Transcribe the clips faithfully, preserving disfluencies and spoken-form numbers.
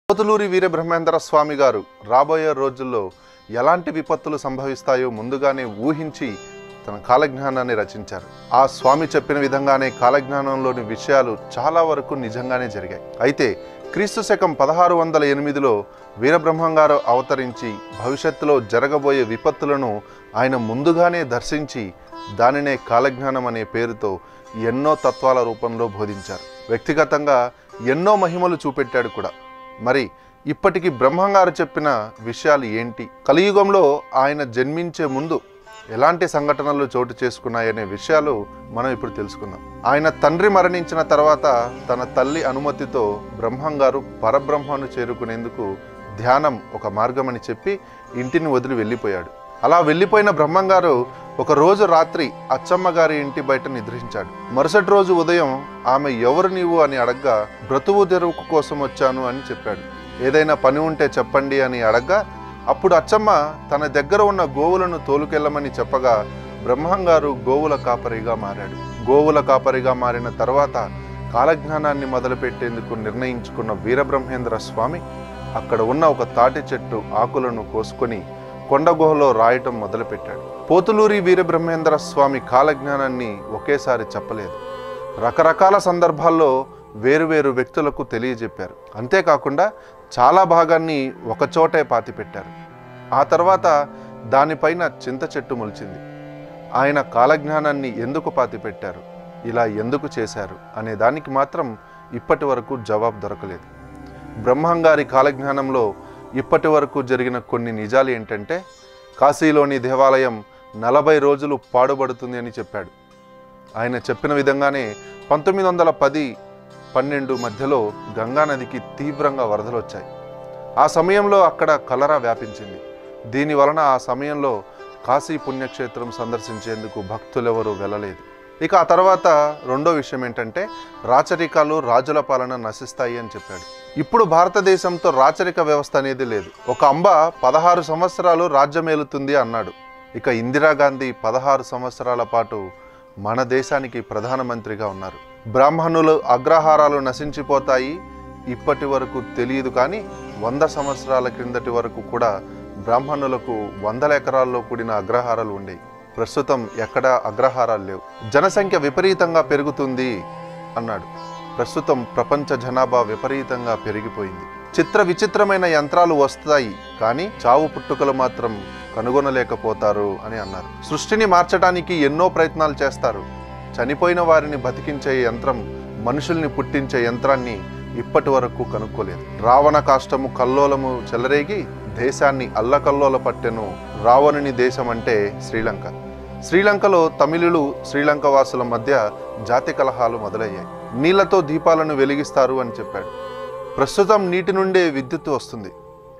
పోతులూరి వీరబ్రహ్మేంద్ర స్వామి గారు రాబోయే రోజుల్లో ఎలాంటి విపత్తులు సంభవిస్తాయో ముందుగానే ఊహించి తన కాలజ్ఞానాన్ని రచించారు. ఆ స్వామి చెప్పిన విధంగానే కాలజ్ఞానంలోని విషయాలు చాలా వరకు నిజంగానే జరిగాయి. అయితే క్రీస్తు శకం పదహారు వందల ఎనిమిదిలో వీరబ్రహ్మం గారు అవతరించి భవిష్యత్తులో జరగబోయే విపత్తులను ఆయన ముందుగానే దర్శించి దానినే కాలజ్ఞానం అనే పేరుతో ఎన్నో తత్వాల రూపంలో బోధించారు. వ్యక్తిగతంగా ఎన్నో మహిమలు చూపెట్టాడు కూడా. మరి ఇప్పటికి బ్రహ్మంగారు చెప్పిన విషయాలు ఏంటి, కలియుగంలో ఆయన జన్మించే ముందు ఎలాంటి సంఘటనలు చోటు చేసుకున్నాయనే విషయాలు మనం ఇప్పుడు తెలుసుకుందాం. ఆయన తండ్రి మరణించిన తర్వాత తన తల్లి అనుమతితో బ్రహ్మంగారు పరబ్రహ్మను చేరుకునేందుకు ధ్యానం ఒక మార్గమని చెప్పి ఇంటిని వదిలి వెళ్ళిపోయాడు. అలా వెళ్ళిపోయిన బ్రహ్మంగారు ఒక రోజు రాత్రి అచ్చమ్మ గారి ఇంటి బయట నిద్రించాడు. మరుసటి రోజు ఉదయం ఆమె ఎవరు నీవు అని అడగ్గా బ్రతువు తెరువు కోసం వచ్చాను అని చెప్పాడు. ఏదైనా పని ఉంటే చెప్పండి అని అడగ్గా అప్పుడు అచ్చమ్మ తన దగ్గర ఉన్న గోవులను తోలుకెళ్ళమని చెప్పగా బ్రహ్మంగారు గోవుల కాపరిగా మారాడు. గోవుల కాపరిగా మారిన తర్వాత కాలజ్ఞానాన్ని మొదలుపెట్టేందుకు నిర్ణయించుకున్న వీరబ్రహ్మేంద్ర స్వామి అక్కడ ఉన్న ఒక తాటి చెట్టు ఆకులను కోసుకొని కొండ గుహలో రాయటం మొదలుపెట్టాడు. పోతులూరి వీరబ్రహ్మేంద్ర స్వామి కాలజ్ఞానాన్ని ఒకేసారి చెప్పలేదు. రకరకాల సందర్భాల్లో వేరువేరు వ్యక్తులకు తెలియజెప్పారు. అంతేకాకుండా చాలా భాగాన్ని ఒకచోటే పాతిపెట్టారు. ఆ తర్వాత దానిపైన చింత చెట్టు మొలిచింది. ఆయన కాలజ్ఞానాన్ని ఎందుకు పాతిపెట్టారు, ఇలా ఎందుకు చేశారు అనే దానికి మాత్రం ఇప్పటి వరకు జవాబు దొరకలేదు. బ్రహ్మంగారి కాలజ్ఞానంలో ఇప్పటి వరకు జరిగిన కొన్ని నిజాలు ఏంటంటే, కాశీలోని దేవాలయం నలభై రోజులు పాడుబడుతుంది అని చెప్పాడు. ఆయన చెప్పిన విధంగానే పంతొమ్మిది వందల పది పన్నెండు మధ్యలో గంగానదికి తీవ్రంగా వరదలు వచ్చాయి. ఆ సమయంలో అక్కడ కలరా వ్యాపించింది. దీని వలన ఆ సమయంలో కాశీ పుణ్యక్షేత్రం సందర్శించేందుకు భక్తులెవరూ వెళ్ళలేదు. ఇక ఆ తర్వాత రెండో విషయం ఏంటంటే, రాచరికాలు రాజుల పాలన నశిస్తాయి అని చెప్పాడు. ఇప్పుడు భారతదేశంతో రాచరిక వ్యవస్థ అనేది లేదు. ఒక అంబ పదహారు సంవత్సరాలు రాజ్యమేలుతుంది అన్నాడు. ఇక ఇందిరాగాంధీ పదహారు సంవత్సరాల పాటు మన దేశానికి ప్రధానమంత్రిగా ఉన్నారు. బ్రాహ్మణులు అగ్రహారాలు నశించిపోతాయి ఇప్పటి వరకు తెలియదు, కానీ వంద సంవత్సరాల క్రిందటి వరకు కూడా బ్రాహ్మణులకు వందల ఎకరాల్లో కూడిన అగ్రహారాలు ఉండేవి. ప్రస్తుతం ఎక్కడా అగ్రహారాలు లేవు. జనసంఖ్య విపరీతంగా పెరుగుతుంది అన్నాడు. ప్రస్తుతం ప్రపంచ జనాభా విపరీతంగా పెరిగిపోయింది. చిత్ర విచిత్రమైన యంత్రాలు వస్తాయి, కానీ చావు పుట్టుకలు మాత్రం కనుగొనలేకపోతారు అని అన్నారు. సృష్టిని మార్చడానికి ఎన్నో ప్రయత్నాలు చేస్తారు. చనిపోయిన వారిని బతికించే యంత్రం, మనుషుల్ని పుట్టించే యంత్రాన్ని ఇప్పటి వరకు కనుక్కోలేదు. రావణ కాష్టము కల్లోలము చెలరేగి దేశాన్ని అల్లకల్లోల పట్టెను. రావణుని దేశం అంటే శ్రీలంక. శ్రీలంకలో తమిళులు శ్రీలంక వాసుల మధ్య జాతి కలహాలు మొదలయ్యాయి. నీళ్లతో దీపాలను వెలిగిస్తారు అని చెప్పాడు. ప్రస్తుతం నీటి నుండే విద్యుత్ వస్తుంది.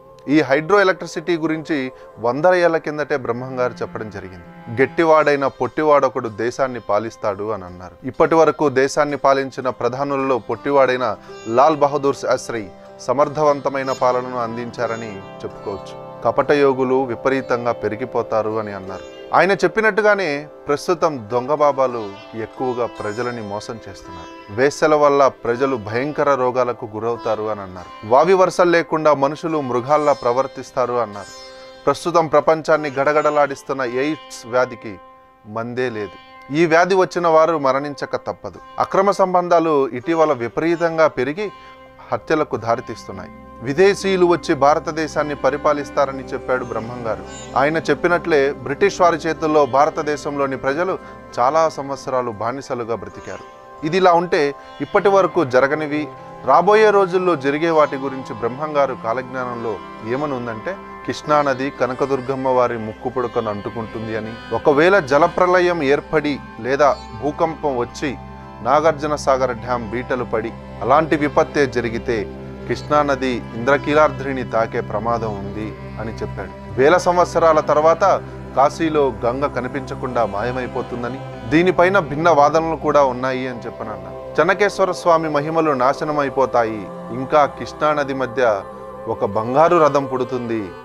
ఈ హైడ్రో ఎలక్ట్రిసిటీ గురించి వందల ఏళ్ల కిందటే బ్రహ్మంగారు చెప్పడం జరిగింది. గట్టివాడైన పొట్టివాడొకడు దేశాన్ని పాలిస్తాడు అని అన్నారు. ఇప్పటి వరకు దేశాన్ని పాలించిన ప్రధానులలో పొట్టివాడైన లాల్ బహదూర్ శాస్త్రి సమర్థవంతమైన పాలనను అందించారని చెప్పుకోవచ్చు. కపట యోగులు విపరీతంగా పెరిగిపోతారు అని అన్నారు. ఆయన చెప్పినట్టుగానే ప్రస్తుతం దొంగ బాబాలు ఎక్కువగా ప్రజలని మోసం చేస్తున్నారు. వేశ్యల వల్ల ప్రజలు భయంకర రోగాలకు గురవుతారు అని అన్నారు. వావి వరుసలు లేకుండా మనుషులు మృగాల్లా ప్రవర్తిస్తారు అన్నారు. ప్రస్తుతం ప్రపంచాన్ని గడగడలాడిస్తున్న ఎయిడ్స్ వ్యాధికి మందే లేదు. ఈ వ్యాధి వచ్చిన వారు మరణించక తప్పదు. అక్రమ సంబంధాలు ఇటీవల విపరీతంగా పెరిగి హత్యలకు దారితీస్తున్నాయి. విదేశీయులు వచ్చి భారతదేశాన్ని పరిపాలిస్తారని చెప్పాడు బ్రహ్మంగారు. ఆయన చెప్పినట్లే బ్రిటిష్ వారి చేతుల్లో భారతదేశంలోని ప్రజలు చాలా సంవత్సరాలు బానిసలుగా బ్రతికారు. ఇది ఇలా ఉంటే ఇప్పటి వరకు జరగనివి, రాబోయే రోజుల్లో జరిగే వాటి గురించి బ్రహ్మంగారు కాలజ్ఞానంలో ఏమని ఉందంటే, కృష్ణానది కనకదుర్గమ్మ వారి ముక్కు పుడకను అంటుకుంటుంది అని, ఒకవేళ జలప్రలయం ఏర్పడి లేదా భూకంపం వచ్చి నాగార్జున సాగర్ డ్యాం బీటలు పడి అలాంటి విపత్తే జరిగితే కృష్ణానది ఇంద్రకీలాద్రిని తాకే ప్రమాదం ఉంది అని చెప్పాడు. వేల సంవత్సరాల తర్వాత కాశీలో గంగ కనిపించకుండా మాయమైపోతుందని, దీనిపైన భిన్న వాదనలు కూడా ఉన్నాయి అని చెప్పనన్నా. చెన్నకేశ్వర స్వామి మహిమలు నాశనం అయిపోతాయి, ఇంకా కృష్ణానది మధ్య ఒక బంగారు రథం పుడుతుంది,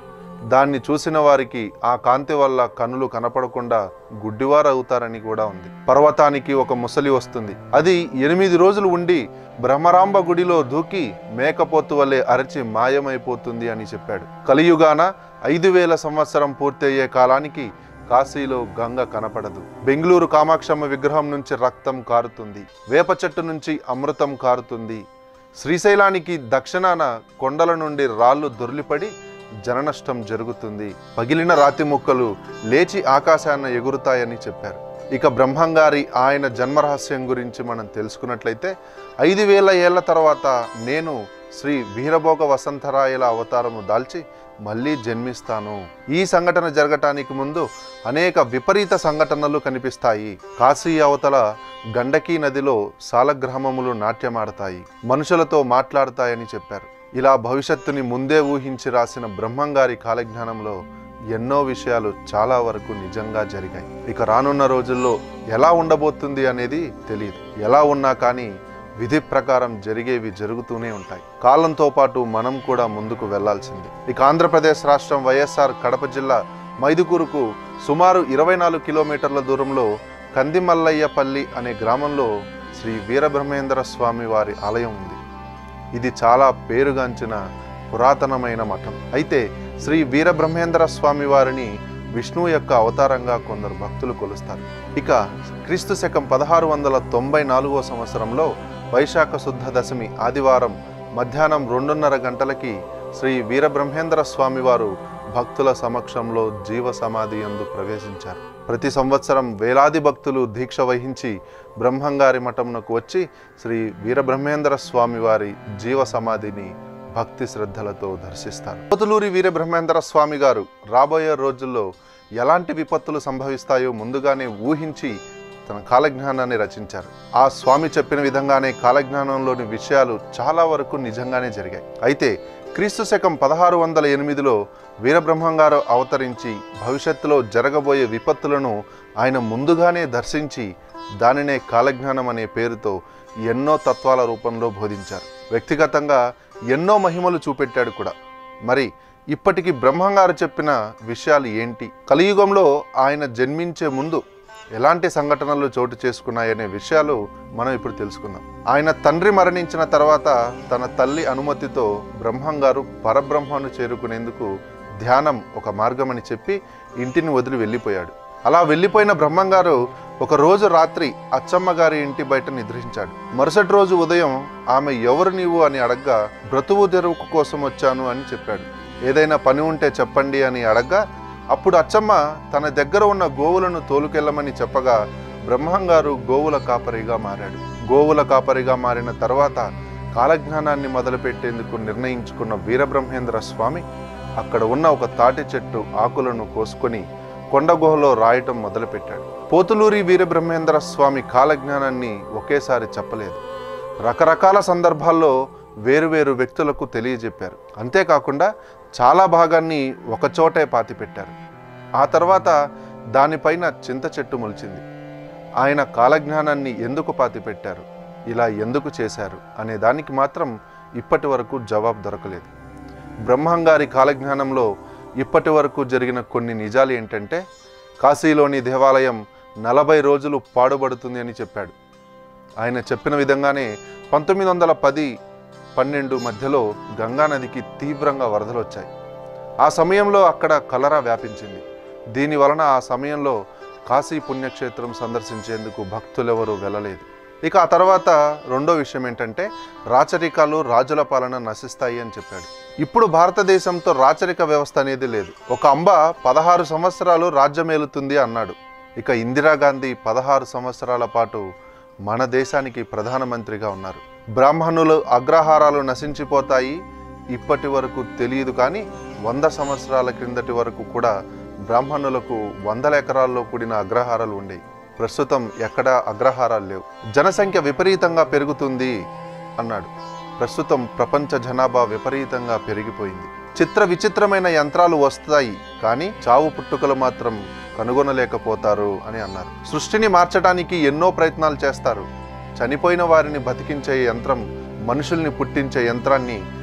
దాన్ని చూసిన వారికి ఆ కాంతి వల్ల కనులు కనపడకుండా గుడ్డివారు అవుతారని కూడా ఉంది. పర్వతానికి ఒక ముసలి వస్తుంది. అది ఎనిమిది రోజులు ఉండి బ్రహ్మరాంబ గుడిలో దూకి మేకపోతు వలె అరచి మాయమైపోతుంది అని చెప్పాడు. కలియుగాన ఐదు వేల సంవత్సరం పూర్తయ్యే కాలానికి కాశీలో గంగ కనపడదు. బెంగళూరు కామాక్షమ్మ విగ్రహం నుంచి రక్తం కారుతుంది. వేప చెట్టు నుంచి అమృతం కారుతుంది. శ్రీశైలానికి దక్షిణాన కొండల నుండి రాళ్ళు దొర్లిపడి జననష్టం జరుగుతుంది. పగిలిన రాతి ముక్కలు లేచి ఆకాశాన ఎగురుతాయని చెప్పారు. ఇక బ్రహ్మంగారి ఆయన జన్మరహస్యం గురించి మనం తెలుసుకున్నట్లయితే ఐదు వేల ఏళ్ల తర్వాత నేను శ్రీ వీరభోగ వసంతరాయల అవతారము దాల్చి మళ్ళీ జన్మిస్తాను. ఈ సంఘటన జరగటానికి ముందు అనేక విపరీత సంఘటనలు కనిపిస్తాయి. కాశీ అవతల గండకీ నదిలో సాలగ్రామములు నాట్యమాడతాయి, మనుషులతో మాట్లాడతాయని చెప్పారు. ఇలా భవిష్యత్తుని ముందే ఊహించి రాసిన బ్రహ్మంగారి కాలజ్ఞానంలో ఎన్నో విషయాలు చాలా వరకు నిజంగా జరిగాయి. ఇక రానున్న రోజుల్లో ఎలా ఉండబోతుంది అనేది తెలియదు. ఎలా ఉన్నా కానీ విధి ప్రకారం జరిగేవి జరుగుతూనే ఉంటాయి. కాలంతో పాటు మనం కూడా ముందుకు వెళ్లాల్సింది. ఇక ఆంధ్రప్రదేశ్ రాష్ట్రం వైఎస్ఆర్ కడప జిల్లా మైదుకూరుకు సుమారు ఇరవై నాలుగు కిలోమీటర్ల దూరంలో కందిమల్లయ్యపల్లి అనే గ్రామంలో శ్రీ వీరబ్రహ్మేంద్ర స్వామి వారి ఆలయం ఉంది. ఇది చాలా పేరుగాంచిన పురాతనమైన మఠం. అయితే శ్రీ వీరబ్రహ్మేంద్ర స్వామి వారిని విష్ణువు యొక్క అవతారంగా కొందరు భక్తులు కొలుస్తారు. ఇక క్రీస్తు శకం పదహారు వందల తొంభై నాలుగో సంవత్సరంలో వైశాఖ శుద్ధ దశమి ఆదివారం మధ్యాహ్నం రెండున్నర గంటలకి శ్రీ వీరబ్రహ్మేంద్ర స్వామి వారు భక్తుల సమక్షంలో జీవ సమాధి యందు ప్రవేశించారు. ప్రతి సంవత్సరం వేలాది భక్తులు దీక్ష వహించి బ్రహ్మంగారి మఠమునకు వచ్చి శ్రీ వీరబ్రహ్మేంద్ర స్వామి వారి జీవ సమాధిని భక్తి శ్రద్ధలతో దర్శిస్తారు. పోతులూరి వీరబ్రహ్మేంద్ర స్వామి గారు రాబోయే రోజుల్లో ఎలాంటి విపత్తులు సంభవిస్తాయో ముందుగానే ఊహించి తన కాలజ్ఞానాన్ని రచించారు. ఆ స్వామి చెప్పిన విధంగానే కాలజ్ఞానంలోని విషయాలు చాలా వరకు నిజంగానే జరిగాయి. అయితే క్రీస్తు శకం పదహారు వందల ఎనిమిదిలో వీరబ్రహ్మంగారు అవతరించి భవిష్యత్తులో జరగబోయే విపత్తులను ఆయన ముందుగానే దర్శించి దానినే కాలజ్ఞానం అనే పేరుతో ఎన్నో తత్వాల రూపంలో బోధించారు. వ్యక్తిగతంగా ఎన్నో మహిమలు చూపెట్టాడు కూడా. మరి ఇప్పటికి బ్రహ్మంగారు చెప్పిన విషయాలు ఏంటి? కలియుగంలో ఆయన జన్మించే ముందు ఎలాంటి సంఘటనలు చోటు చేసుకున్నాయనే విషయాలు మనం ఇప్పుడు తెలుసుకుందాం. ఆయన తండ్రి మరణించిన తర్వాత తన తల్లి అనుమతితో బ్రహ్మంగారు పరబ్రహ్మను చేరుకునేందుకు ధ్యానం ఒక మార్గమని చెప్పి ఇంటిని వదిలి వెళ్ళిపోయాడు. అలా వెళ్ళిపోయిన బ్రహ్మంగారు ఒక రోజు రాత్రి అచ్చమ్మ గారి ఇంటి బయట నిద్రించాడు. మరుసటి రోజు ఉదయం ఆమె ఎవరు నీవు అని అడగ్గా బ్రతువు తెరువు కోసం వచ్చాను అని చెప్పాడు. ఏదైనా పని ఉంటే చెప్పండి అని అడగ్గా అప్పుడు అచ్చమ్మ తన దగ్గర ఉన్న గోవులను తోలుకెళ్ళమని చెప్పగా బ్రహ్మంగారు గోవుల కాపరిగా మారాడు. గోవుల కాపరిగా మారిన తర్వాత కాలజ్ఞానాన్ని మొదలుపెట్టేందుకు నిర్ణయించుకున్న వీరబ్రహ్మేంద్ర స్వామి అక్కడ ఉన్న ఒక తాటి చెట్టు ఆకులను కోసుకొని కొండగుహలో రాయటం మొదలుపెట్టాడు. పోతులూరి వీరబ్రహ్మేంద్ర స్వామి కాలజ్ఞానాన్ని ఒకేసారి చెప్పలేదు. రకరకాల సందర్భాల్లో వేరువేరు వ్యక్తులకు తెలియజెప్పారు. అంతేకాకుండా చాలా భాగాన్ని ఒకచోటే పాతిపెట్టారు. ఆ తర్వాత దానిపైన చింత చెట్టు మొలిచింది. ఆయన కాలజ్ఞానాన్ని ఎందుకు పాతిపెట్టారు, ఇలా ఎందుకు చేశారు అనే దానికి మాత్రం ఇప్పటి వరకు జవాబు దొరకలేదు. బ్రహ్మంగారి కాలజ్ఞానంలో ఇప్పటి వరకు జరిగిన కొన్ని నిజాలు ఏంటంటే, కాశీలోని దేవాలయం నలభై రోజులు పాడుబడుతుంది అని చెప్పాడు. ఆయన చెప్పిన విధంగానే పంతొమ్మిది వందల పది పన్నెండు మధ్యలో గంగానదికి తీవ్రంగా వరదలు వచ్చాయి. ఆ సమయంలో అక్కడ కలరా వ్యాపించింది. దీని వలన ఆ సమయంలో కాశీ పుణ్యక్షేత్రం సందర్శించేందుకు భక్తులెవరూ వెళ్ళలేదు. ఇక ఆ తర్వాత రెండో విషయం ఏంటంటే, రాచరికాలు రాజుల పాలన నశిస్తాయి అని చెప్పాడు. ఇప్పుడు భారతదేశంతో రాచరిక వ్యవస్థ అనేది లేదు. ఒక అంబ పదహారు సంవత్సరాలు రాజ్యమేలుతుంది అన్నాడు. ఇక ఇందిరాగాంధీ పదహారు సంవత్సరాల పాటు మన దేశానికి ప్రధానమంత్రిగా ఉన్నారు. బ్రాహ్మణులు అగ్రహారాలు నశించిపోతాయి ఇప్పటి వరకు తెలియదు, కానీ వంద సంవత్సరాల క్రిందటి వరకు కూడా బ్రాహ్మణులకు వందల ఎకరాల్లో కూడిన అగ్రహారాలు ఉండేవి. ప్రస్తుతం ఎక్కడా అగ్రహారాలు లేవు. జనసంఖ్య విపరీతంగా పెరుగుతుంది అన్నాడు. ప్రస్తుతం ప్రపంచ జనాభా విపరీతంగా పెరిగిపోయింది. చిత్ర విచిత్రమైన యంత్రాలు వస్తాయి, కానీ చావు పుట్టుకలు మాత్రం కనుగొనలేకపోతారు అని అన్నారు. సృష్టిని మార్చడానికి ఎన్నో ప్రయత్నాలు చేస్తారు. చనిపోయిన వారిని బతికించే యంత్రం, మనుషుల్ని పుట్టించే యంత్రాన్ని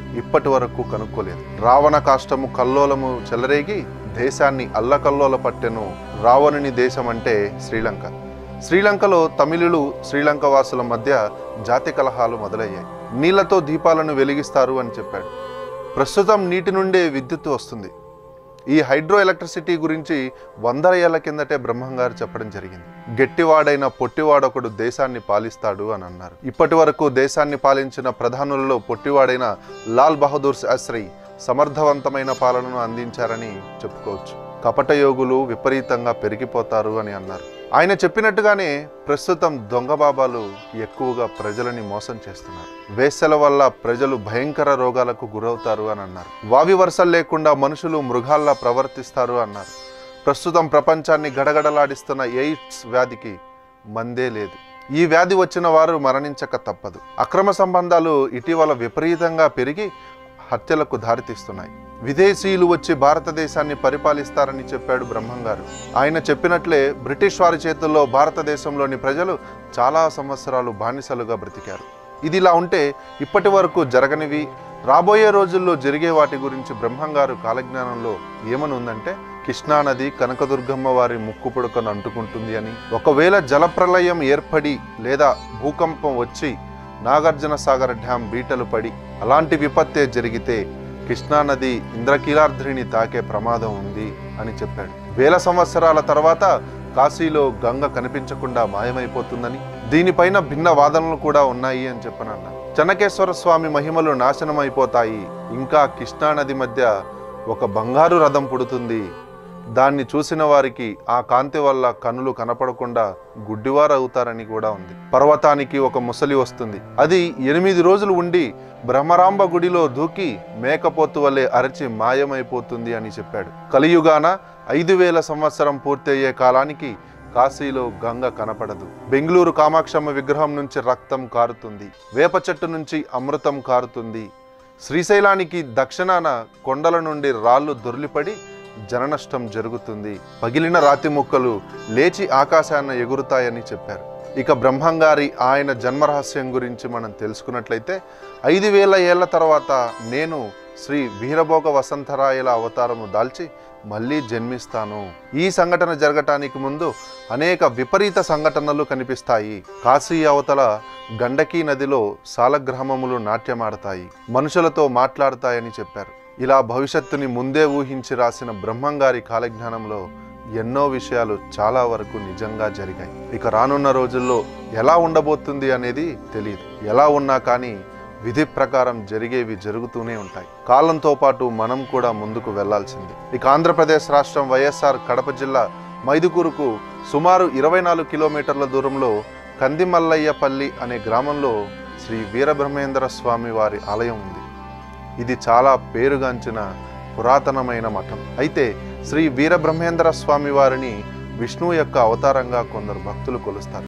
ఇప్పటి వరకు కనుక్కోలేదు. రావణ కాష్టము కల్లోలము చెలరేగి దేశాన్ని అల్లకల్లోల పట్టెను రావణుని దేశం అంటే శ్రీలంక. శ్రీలంకలో తమిళులు శ్రీలంక వాసుల మధ్య జాతి కలహాలు మొదలయ్యాయి. నీళ్లతో దీపాలను వెలిగిస్తారు అని చెప్పాడు. ప్రస్తుతం నీటి నుండే విద్యుత్ వస్తుంది. ఈ హైడ్రో ఎలక్ట్రిసిటీ గురించి వందల ఏళ్ల కిందటే బ్రహ్మంగారు చెప్పడం జరిగింది. గట్టివాడైన పొట్టివాడొకడు దేశాన్ని పాలిస్తాడు అని అన్నారు. ఇప్పటి వరకు దేశాన్ని పాలించిన ప్రధానులలో పొట్టివాడైన లాల్ బహదూర్ శాస్త్రి సమర్థవంతమైన పాలనను అందించారని చెప్పుకోవచ్చు. కపట యోగులు విపరీతంగా పెరిగిపోతారు అని అన్నారు. ఆయన చెప్పినట్టుగానే ప్రస్తుతం దొంగ బాబాలు ఎక్కువగా ప్రజలని మోసం చేస్తున్నారు. వేసల వల్ల ప్రజలు భయంకర రోగాలకు గురవుతారు అని అన్నారు. వావి వరుసలు లేకుండా మనుషులు మృగాల్లా ప్రవర్తిస్తారు అన్నారు. ప్రస్తుతం ప్రపంచాన్ని గడగడలాడిస్తున్న ఎయిడ్స్ వ్యాధికి మందే లేదు. ఈ వ్యాధి వచ్చిన వారు మరణించక తప్పదు. అక్రమ సంబంధాలు ఇటీవల విపరీతంగా పెరిగి హత్యలకు దారితీస్తున్నాయి. విదేశీయులు వచ్చి భారతదేశాన్ని పరిపాలిస్తారని చెప్పాడు బ్రహ్మంగారు. ఆయన చెప్పినట్లే బ్రిటిష్ వారి చేతుల్లో భారతదేశంలోని ప్రజలు చాలా సంవత్సరాలు బానిసలుగా బ్రతికారు. ఇది ఇలా ఉంటే ఇప్పటి వరకు జరగనివి రాబోయే రోజుల్లో జరిగే వాటి గురించి బ్రహ్మంగారు కాలజ్ఞానంలో ఏమని ఉందంటే, కృష్ణానది కనకదుర్గమ్మ వారి ముక్కు పుడకను అంటుకుంటుంది అని, ఒకవేళ జలప్రలయం ఏర్పడి లేదా భూకంపం వచ్చి నాగార్జున సాగర్ డ్యాం బీటలు పడి అలాంటి విపత్తే జరిగితే కృష్ణానది ఇంద్రకీలాద్రిని తాకే ప్రమాదం ఉంది అని చెప్పాడు. వేల సంవత్సరాల తర్వాత కాశీలో గంగ కనిపించకుండా మాయమైపోతుందని, దీనిపైన భిన్న వాదనలు కూడా ఉన్నాయి అని చెప్పనన్నారు. చెన్నకేశ్వర స్వామి మహిమలు నాశనమైపోతాయి, ఇంకా కృష్ణానది మధ్య ఒక బంగారు రథం పుడుతుంది, దాన్ని చూసిన వారికి ఆ కాంతి వల్ల కనులు కనపడకుండా గుడ్డివారు అవుతారని కూడా ఉంది. పర్వతానికి ఒక ముసలి వస్తుంది, అది ఎనిమిది రోజులు ఉండి బ్రహ్మరాంబ గుడిలో దూకి మేకపోతు వల్లే అరచి మాయమైపోతుంది అని చెప్పాడు. కలియుగాన ఐదు వేల సంవత్సరం పూర్తయ్యే కాలానికి కాశీలో గంగ కనపడదు. బెంగళూరు కామాక్షమ్మ విగ్రహం నుంచి రక్తం కారుతుంది, వేప చెట్టు నుంచి అమృతం కారుతుంది. శ్రీశైలానికి దక్షిణాన కొండల నుండి రాళ్ళు దొర్లిపడి జననష్టం జరుగుతుంది, పగిలిన రాతి ముక్కలు లేచి ఆకాశాన్ని ఎగురుతాయని చెప్పారు. ఇక బ్రహ్మంగారి ఆయన జన్మరహస్యం గురించి మనం తెలుసుకున్నట్లయితే, ఐదు వేల ఏళ్ల తర్వాత నేను శ్రీ వీరభోగ వసంతరాయల అవతారము దాల్చి మళ్ళీ జన్మిస్తాను. ఈ సంఘటన జరగటానికి ముందు అనేక విపరీత సంఘటనలు కనిపిస్తాయి. కాశీ అవతల గండకీ నదిలో సాలగ్రామములు నాట్యమాడతాయి, మనుషులతో మాట్లాడతాయని చెప్పారు. ఇలా భవిష్యత్తుని ముందే ఊహించి రాసిన బ్రహ్మంగారి కాలజ్ఞానంలో ఎన్నో విషయాలు చాలా వరకు నిజంగా జరిగాయి. ఇక రానున్న రోజుల్లో ఎలా ఉండబోతుంది అనేది తెలియదు. ఎలా ఉన్నా కానీ విధి ప్రకారం జరిగేవి జరుగుతూనే ఉంటాయి. కాలంతో పాటు మనం కూడా ముందుకు వెళ్లాల్సింది. ఇక ఆంధ్రప్రదేశ్ రాష్ట్రం వైఎస్ఆర్ కడప జిల్లా మైదుకూరుకు సుమారు ఇరవై నాలుగు కిలోమీటర్ల దూరంలో కందిమల్లయ్యపల్లి అనే గ్రామంలో శ్రీ వీరబ్రహ్మేంద్ర స్వామి వారి ఆలయం ఉంది. ఇది చాలా పేరుగాంచిన పురాతనమైన మఠం. అయితే శ్రీ వీరబ్రహ్మేంద్ర స్వామి వారిని విష్ణువు యొక్క అవతారంగా కొందరు భక్తులు కొలుస్తారు.